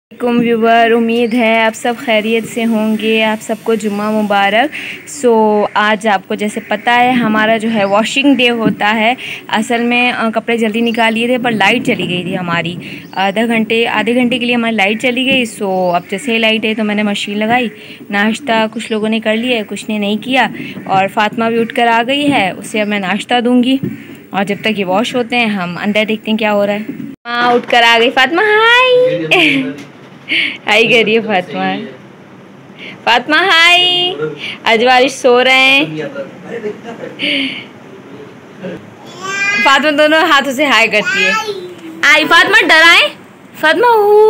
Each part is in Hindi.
व्यूवर, उम्मीद है आप सब खैरियत से होंगे। आप सबको जुम्मा मुबारक। आज आपको जैसे पता है हमारा जो है वॉशिंग डे होता है। असल में कपड़े जल्दी निकाल लिए थे पर लाइट चली गई थी हमारी। आधे घंटे के लिए हमारी लाइट चली गई। अब जैसे ही लाइट है तो मैंने मशीन लगाई। नाश्ता कुछ लोगों ने कर लिया, कुछ ने नहीं किया। और फातिमा भी उठ कर आ गई है, उससे अब मैं नाश्ता दूँगी। और जब तक ये वॉश होते हैं हम अंदर देखते हैं क्या हो रहा है। माँ उठ कर आ गई। फातिमा हाय हाय करिए। फातिमा हाय। आज बारिश सो रहे हैं। फातिमा दोनों हाथों से हाय करती है। आई फातिमा डराए। फातिमा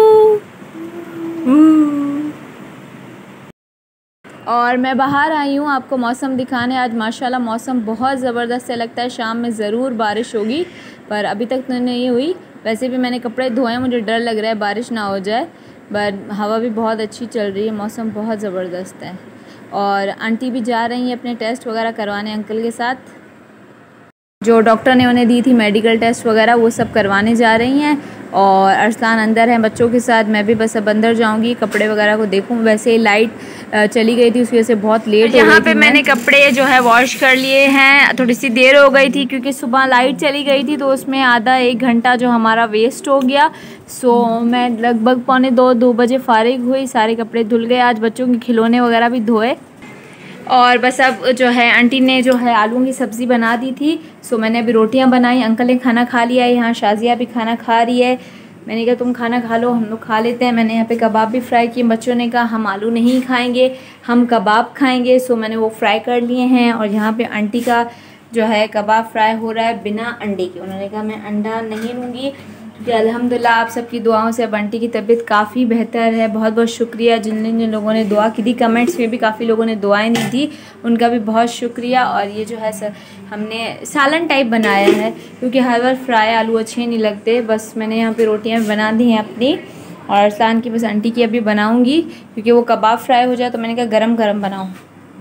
और मैं बाहर आई हूँ आपको मौसम दिखाने। आज माशाल्लाह मौसम बहुत ज़बरदस्त है। लगता है शाम में ज़रूर बारिश होगी, पर अभी तक तो नहीं हुई। वैसे भी मैंने कपड़े धोए, मुझे डर लग रहा है बारिश ना हो जाए। बट हवा भी बहुत अच्छी चल रही है, मौसम बहुत ज़बरदस्त है। और आंटी भी जा रही हैं अपने टेस्ट वगैरह करवाने अंकल के साथ। जो डॉक्टर ने उन्हें दी थी मेडिकल टेस्ट वगैरह वो सब करवाने जा रही हैं। और अरसलान अंदर हैं बच्चों के साथ। मैं भी बस अब अंदर जाऊंगी, कपड़े वगैरह को देखूं। वैसे ही लाइट चली गई थी, उसकी वजह से बहुत लेट हो गई थी। यहाँ पे मैंने कपड़े जो है वॉश कर लिए हैं। थोड़ी सी देर हो गई थी क्योंकि सुबह लाइट चली गई थी, तो उसमें आधा एक घंटा जो हमारा वेस्ट हो गया। मैं लगभग 1:45-2 बजे फ़ारिग हुई। सारे कपड़े धुल गए। आज बच्चों के खिलौने वगैरह भी धोए। और बस अब जो है आंटी ने जो है आलू की सब्ज़ी बना दी थी। मैंने अभी रोटियां बनाई। अंकल ने खाना खा लिया है। यहाँ शाजिया भी खाना खा रही है। मैंने कहा तुम खाना खा लो, हम लोग खा लेते हैं। मैंने यहाँ पे कबाब भी फ्राई किए। बच्चों ने कहा हम आलू नहीं खाएंगे, हम कबाब खाएंगे। मैंने वो फ्राई कर लिए हैं। और यहाँ पे आंटी का जो है कबाब फ्राई हो रहा है बिना अंडे के। उन्होंने कहा मैं अंडा नहीं लूँगी क्योंकि अल्हम्दुलिल्लाह आप सबकी दुआओं से अब आंटी की तबीयत काफ़ी बेहतर है। बहुत बहुत शुक्रिया जिन लोगों ने दुआ की थी। कमेंट्स में भी काफ़ी लोगों ने दुआएं दी थी, उनका भी बहुत शुक्रिया। और ये जो है सर हमने सालन टाइप बनाया है क्योंकि हर बार फ्राई आलू अच्छे नहीं लगते। बस मैंने यहाँ पे रोटियाँ बना दी हैं अपनी, और अरसलान की बस आंटी की अभी बनाऊँगी क्योंकि वो कबाब फ्राई हो जाए तो मैंने कहा गरम गरम बनाऊँ।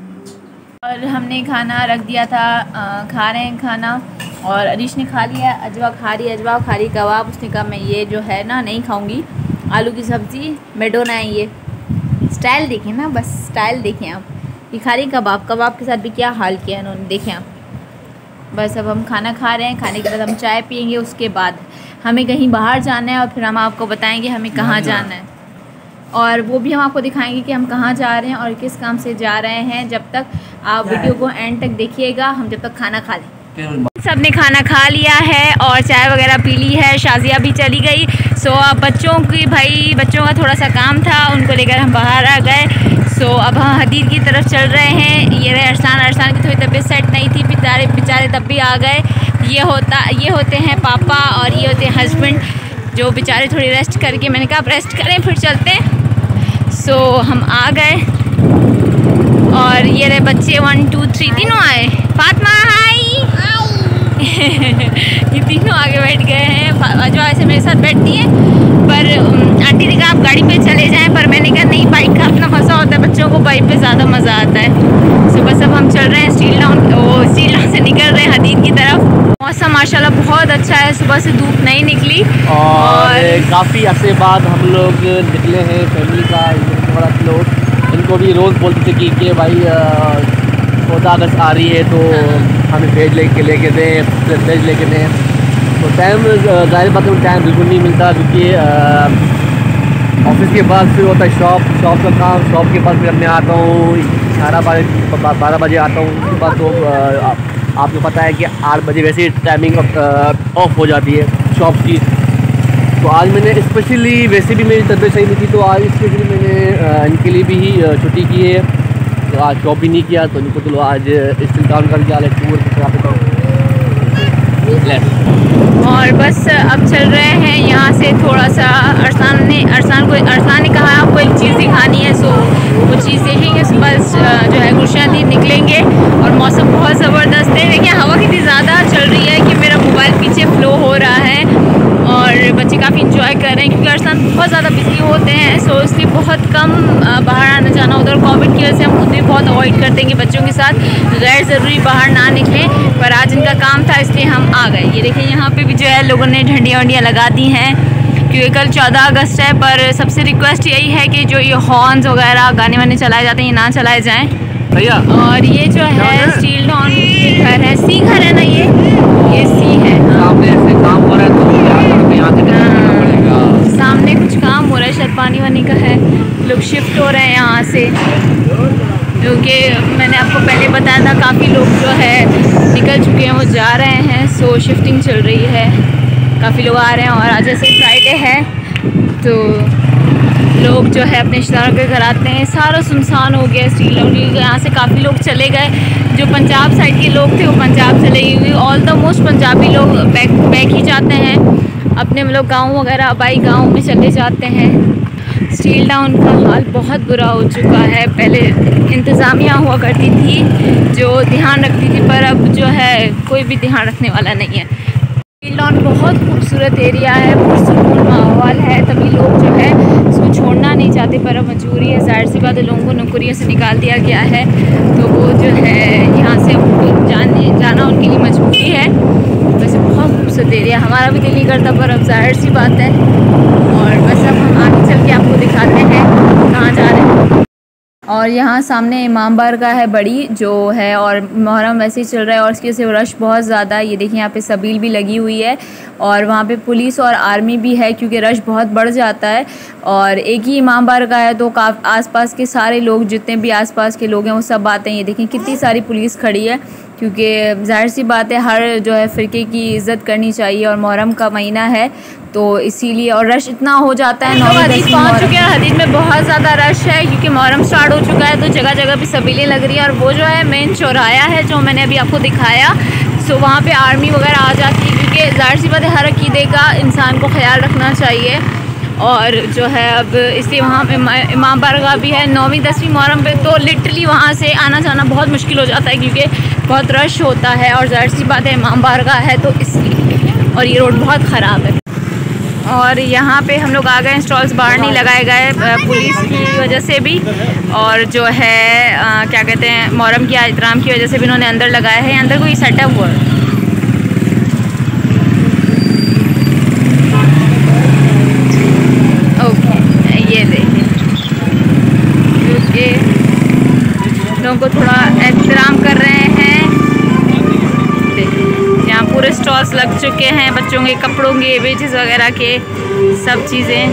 और हमने खाना रख दिया था, खा रहे हैं खाना। और अरीश ने खा लिया, अजवा खा रही कबाब। उसने कहा मैं ये जो है ना नहीं खाऊंगी। आलू की सब्ज़ी मेडोना है। ये स्टाइल देखें ना, बस स्टाइल देखें आप। ये खा रही कबाब के साथ भी क्या हाल किया इन्होंने, देखें आप। बस अब हम खाना खा रहे हैं। खाने के बाद हम चाय पियेंगे। उसके बाद हमें कहीं बाहर जाना है और फिर हम आपको बताएँगे हमें कहाँ जाना है। और वो भी हम आपको दिखाएंगे कि हम कहाँ जा रहे हैं और किस काम से जा रहे हैं। जब तक आप वीडियो को एंड तक देखिएगा, हम जब तक खाना खा लें। सब ने खाना खा लिया है और चाय वगैरह पी ली है। शाजिया भी चली गई। अब बच्चों का थोड़ा सा काम था, उनको लेकर हम बाहर आ गए। अब हम हदीर की तरफ चल रहे हैं। ये रहे अरसान की थोड़ी तबीयत सेट नहीं थी, बेचारे तब भी आ गए। ये होते हैं पापा और ये होते हैं हस्बैंड, जो बेचारे थोड़ी रेस्ट करके, मैंने कहा आप रेस्ट करें फिर चलते हैं। हम आ गए। और ये रहे बच्चे 1 2 3 तीनों आए। फातिमा हाय ये तीनों आगे बैठ गए हैं। अजवा ऐसे मेरे साथ बैठती है, पर आंटी ने कहा आप गाड़ी पे चले जाएं, पर मैंने कहा नहीं, बाइक का अपना मज़ा होता है, बच्चों को बाइक पे ज़्यादा मज़ा आता है। बस अब हम चल रहे हैं स्टील टाउन से निकल रहे हैं हदीद की तरफ। मौसम माशाल्लाह बहुत अच्छा है, सुबह से धूप नहीं निकली और काफ़ी अरसे बाद हम लोग निकले हैं फैमिली का थोड़ा लोग। इनको भी रोज़ बोलते थे कि भाई 14 अगस्त आ रही है तो हमें भेज लेके दें। तो टाइम ज़ाहिर बात है टाइम बिल्कुल नहीं मिलता क्योंकि ऑफिस के बाद फिर होता है शॉप का काम। शॉप के बाद फिर मैं आता हूँ 12 बजे आता हूँ। उसके बाद तो आपको पता है कि 8 बजे वैसे टाइमिंग ऑफ हो जाती है शॉप की। तो आज मैंने स्पेशली, वैसे भी मेरी तबीयत सही नहीं थी तो आज स्पेशली मैंने इनके लिए भी छुट्टी की है। तो आज शॉप भी नहीं किया तो इनको चलो आज स्टील टाउन कर दिया टूर और बस अब चल रहे हैं यहाँ से थोड़ा सा। अरसान ने कहा आपको एक चीज़ दिखानी है, वो चीज़ देखेंगे। बस जो है गुलशन निकलेंगे और मौसम बहुत ज़बरदस्त है। देखिए हवा कितनी ज़्यादा चल रही है कि मेरा मोबाइल पीछे फ्लो हो रहा है। और बच्चे काफ़ी इंजॉय कर रहे हैं क्योंकि अरसान बहुत ज़्यादा बिजी होते हैं। इसलिए बहुत कम बाहर आना जाना होता है। और कोविड की वजह से हम खुद भी बहुत अवॉइड करते हैं कि बच्चों के साथ गैर ज़रूरी बाहर ना निकलें। पर आज इनका काम था इसलिए हम आ गए। ये देखिए यहाँ पे भी जो है लोगों ने झंडियाँ वंडियाँ लगा दी हैं। क्योंकि कल 14 अगस्त है। पर सबसे रिक्वेस्ट यही है कि जो ये हॉर्न्स वगैरह गाने वाने चलाए जाते हैं ये ना चलाए जाएँ भैया। और ये जो है स्टील टाउन के घर है, सी घर है ना, ये सी है। सामने ऐसे काम हो रहा है तो यहाँ से सामने कुछ काम हो रहा है, शायद पानी वानी का है, लोग शिफ्ट हो रहे हैं यहाँ से। क्योंकि मैंने आपको पहले बताया था काफ़ी लोग जो है निकल चुके हैं, वो जा रहे हैं। सो शिफ्टिंग चल रही है, काफ़ी लोग आ रहे हैं। और आज जैसे फ्राइडे है तो लोग जो है अपने रिश्तेदारों के घर आते हैं। सारा सुनसान हो गया स्टील टाउन। यहाँ से काफ़ी लोग चले गए, जो पंजाब साइड के लोग थे वो पंजाब चले गए। ऑल द मोस्ट पंजाबी लोग बैक ही जाते हैं अपने, मतलब गाँव वगैरह आबाई गाँव में चले जाते हैं। स्टील टाउन का हाल बहुत बुरा हो चुका है। पहले इंतज़ामिया हुआ करती थी जो ध्यान रखती थी, पर अब जो है कोई भी ध्यान रखने वाला नहीं है। स्टील टाउन बहुत खूबसूरत एरिया है, पुरसुकून माहौल है, तभी लोग जो है इसको छोड़ना नहीं चाहते, पर अब मजबूरी है। ज़ाहिर सी बात है, लोगों को नौकरियों से निकाल दिया गया है तो वो जो है यहाँ से उनको जाना उनके लिए मजबूरी है। वैसे बहुत खूबसूरत एरिया, हमारा भी दिल नहीं करता, पर अब ज़ाहिर सी बात है। और बस अब हम आगे चल के आपको दिखाते हैं कहाँ जा रहे हैं। और यहाँ सामने इमाम बारगाह है बड़ी जो है, और मुहर्रम वैसे ही चल रहा है और इसकी वजह से रश बहुत ज़्यादा है। ये देखिए यहाँ पे सबील भी लगी हुई है और वहाँ पे पुलिस और आर्मी भी है क्योंकि रश बहुत बढ़ जाता है। और एक ही इमाम बारगाह है तो आसपास के सारे लोग, जितने भी आसपास के लोग हैं वो सब आते हैं। ये देखें कितनी सारी पुलिस खड़ी है क्योंकि ज़ाहिर सी बात है हर जो है फ़िरके की इज़्ज़त करनी चाहिए और मुहर्रम का महीना है तो इसीलिए। और रश इतना हो जाता है। हदीस पहुँच चुके हैं, हदीस में बहुत ज़्यादा रश है क्योंकि मुहर्रम स्टार्ट हो चुका है तो जगह जगह भी सबीलें लग रही हैं। और वो जो है मेन चौराहा है जो मैंने अभी आपको दिखाया, सो वहाँ पे आर्मी वगैरह आ जाती है क्योंकि ज़ाहिर सी बात है हर अकीदे का इंसान को ख्याल रखना चाहिए। और जो है अब इसलिए वहाँ पे इमाम बारगाह भी है। 9वीं 10वीं मुहर्रम पे तो लिटरली वहाँ से आना जाना बहुत मुश्किल हो जाता है क्योंकि बहुत रश होता है और ज़ाहिर सी बात है इमाम बारगाह है तो इसलिए। और ये रोड बहुत ख़राब है। और यहाँ पे हम लोग आ गए, स्टॉल्स बाहर नहीं लगाए गए पुलिस की वजह से भी, और जो है क्या कहते हैं मुहर्रम की एहतराम की वजह से भी इन्होंने अंदर लगाए हैं। अंदर कोई सेटअप हुआ है। ओके, ये देखिए क्योंकि लोगों को थोड़ा एहतराम कर रहे हैं। यहाँ पूरे स्टॉल्स लग चुके हैं बच्चों के कपड़ों के, बेजेस वगैरह के सब चीज़ें।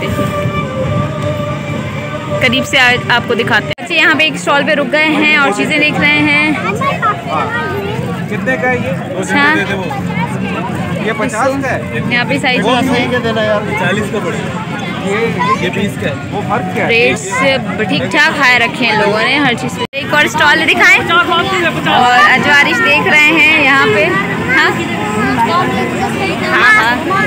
करीब से आपको दिखाते हैं। अच्छा, यहाँ पे एक स्टॉल पे रुक गए हैं और चीज़ें देख रहे हैं। कितने का है ये? अच्छा, ये 50 का है। यहाँ पे साइज है 40 का पड़ेगा। ये 20 का है। वो फर्क क्या है? रेट्स ठीक ठाक हाई रखे हैं लोगों ने हर चीज़ पे। एक और स्टॉल दिखाएं और अजवारिश देख रहे हैं यहाँ पे। हाँ हाँ हाँ,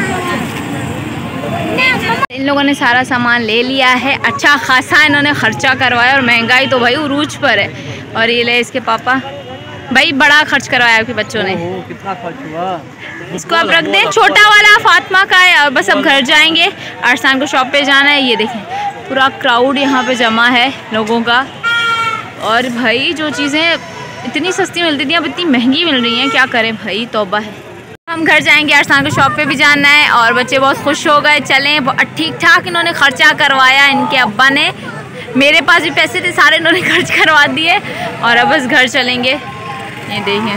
इन लोगों ने सारा सामान ले लिया है। अच्छा खासा इन्होंने खर्चा करवाया और महंगाई तो भाई उरूज पर है। और ये ले इसके पापा, भाई बड़ा खर्च करवाया आपके बच्चों ने। कितना खर्च हुआ? इसको आप रख दें, छोटा वाला फातिमा का है। और बस अब घर जाएंगे, अरसान को शॉप पे जाना है। ये देखें पूरा क्राउड यहाँ पे जमा है लोगों का। और भाई जो चीज़ें इतनी सस्ती मिलती थी अब इतनी महंगी मिल रही हैं, क्या करें भाई, तौबा है। हम घर जाएंगे, अरसान को शॉप पे भी जाना है और बच्चे बहुत खुश हो गए। चलें, ठीक ठाक इन्होंने खर्चा करवाया इनके अब्बा ने। मेरे पास भी पैसे थे, सारे इन्होंने खर्च करवा दिए और अब बस घर चलेंगे। ये देखिए,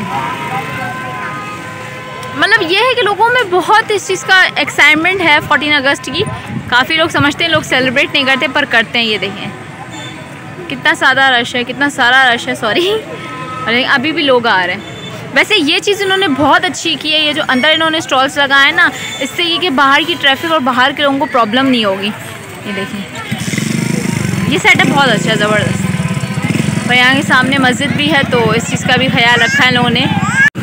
मतलब ये है कि लोगों में बहुत इस चीज़ का एक्साइटमेंट है 14 अगस्त की। काफ़ी लोग समझते हैं लोग सेलिब्रेट नहीं करते पर करते हैं। ये देखें कितना सादा रश है, कितना सारा रश है, सॉरी। और अभी भी लोग आ रहे हैं। वैसे ये चीज़ इन्होंने बहुत अच्छी की है, ये जो अंदर इन्होंने स्टॉल्स लगाए हैं ना, इससे ये कि बाहर की ट्रैफिक और बाहर के लोगों को प्रॉब्लम नहीं होगी। ये देखिए ये सेटअप बहुत अच्छा है, ज़बरदस्त। और यहाँ के सामने मस्जिद भी है तो इस चीज़ का भी ख्याल रखा है लोगों ने।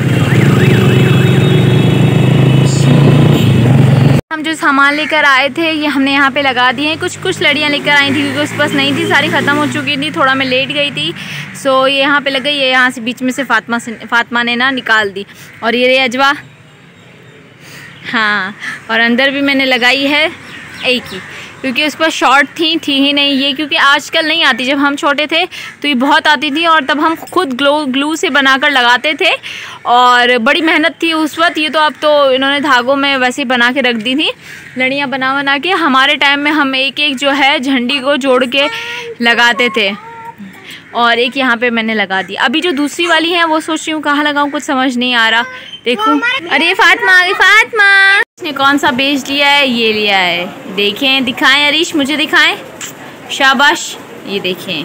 हम जो सामान लेकर आए थे ये हमने यहाँ पे लगा दिए हैं। कुछ लड़ियाँ लेकर आई थी क्योंकि उसके पास नहीं थी, सारी ख़त्म हो चुकी थी। थोड़ा मैं लेट गई थी, सो ये यहाँ पे लग गई। ये यहाँ से बीच में से फातिमा ने ना निकाल दी। और ये अजवा, हाँ, और अंदर भी मैंने लगाई है एक ही। क्योंकि उस पर शॉर्ट थी ही नहीं ये, क्योंकि आजकल नहीं आती। जब हम छोटे थे तो ये बहुत आती थी और तब हम खुद ग्लू से बनाकर लगाते थे और बड़ी मेहनत थी उस वक्त। ये तो अब तो इन्होंने धागों में वैसे ही बना के रख दी थी, लड़ियाँ बना के। हमारे टाइम में हम एक एक जो है झंडी को जोड़ के लगाते थे और एक यहाँ पे मैंने लगा दी। अभी जो दूसरी वाली है वो सोच रही हूँ कहाँ लगाऊँ, कुछ समझ नहीं आ रहा। देखूँ, अरे फातिमा, अरे फातिमा, इसने कौन सा बेच लिया है? ये लिया है, देखें, दिखाएं अरीश, मुझे दिखाएं, शाबाश, ये देखें।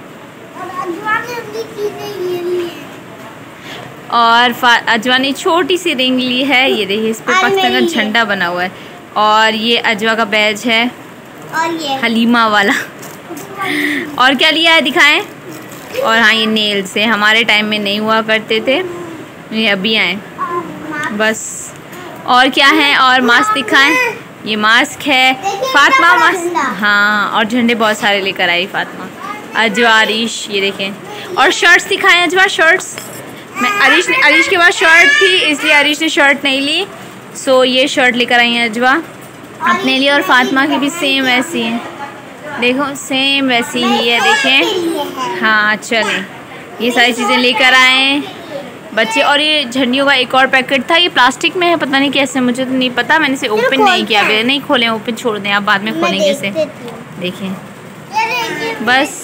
और अजवा ने छोटी सी रिंग ली है, ये देखिए, इस पर पाकिस्तान का झंडा बना हुआ है। और ये अजवा का बैज है और ये हलीमा वाला। और क्या लिया है दिखाएं। और हाँ, ये नेल्स से हमारे टाइम में नहीं हुआ करते थे, ये अभी आए बस। और क्या है? और मास्क दिखाएं, ये मास्क है फातिमा, मास्क, हाँ। और झंडे बहुत सारे लेकर आई फातिमा, अजवा, अरीश, ये देखें। और शर्ट्स दिखाएं अजवा, शर्ट्स। मैं अरीश के पास शर्ट थी इसलिए अरीश ने शर्ट नहीं ली, सो ये शर्ट लेकर आई हैं अजवा अपने लिए। और फातिमा की भी सेम वैसी है, देखो सेम वैसी ही है, देखें। हाँ चलें, ये सारी चीज़ें लेकर आए बच्चे। और ये झंडियों का एक और पैकेट था, ये प्लास्टिक में है, पता नहीं कैसे, मुझे तो नहीं पता, मैंने इसे ओपन नहीं किया। नहीं खोलें, ओपन छोड़ दें, आप बाद में खोलेंगे इसे। देखें बस,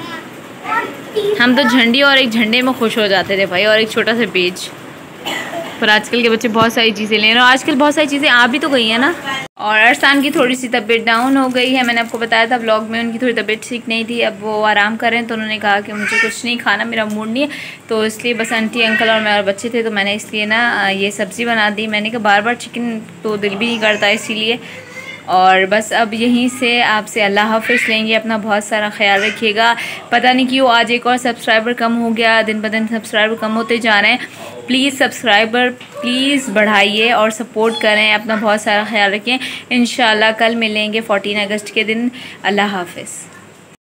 हम तो झंडी और एक झंडे में खुश हो जाते थे भाई, और एक छोटा सा पेज। पर आजकल के बच्चे बहुत सारी चीज़ें ले रहे हैं और आजकल बहुत सारी चीज़ें आ भी तो गई हैं ना। और अरसान की थोड़ी सी तबीयत डाउन हो गई है, मैंने आपको बताया था व्लॉग में, उनकी थोड़ी तबीयत ठीक नहीं थी, अब वो आराम कर रहे हैं। तो उन्होंने कहा कि मुझे कुछ नहीं खाना, मेरा मूड नहीं है, तो इसलिए बस आंटी, अंकल और मैं और बच्चे थे, तो मैंने इसलिए ना ये सब्ज़ी बना दी। मैंने कहा बार बार चिकन तो दिल भी नहीं करता, इसीलिए। और बस अब यहीं से आपसे अल्लाह हाफ़िज़ लेंगे, अपना बहुत सारा ख्याल रखिएगा। पता नहीं क्यों आज एक और सब्सक्राइबर कम हो गया, दिन ब दिन सब्सक्राइबर कम होते जा रहे हैं। प्लीज़ सब्सक्राइबर प्लीज़ बढ़ाइए और सपोर्ट करें, अपना बहुत सारा ख्याल रखें। इंशाल्लाह कल मिलेंगे 14 अगस्त के दिन। अल्लाह हाफ़िज़।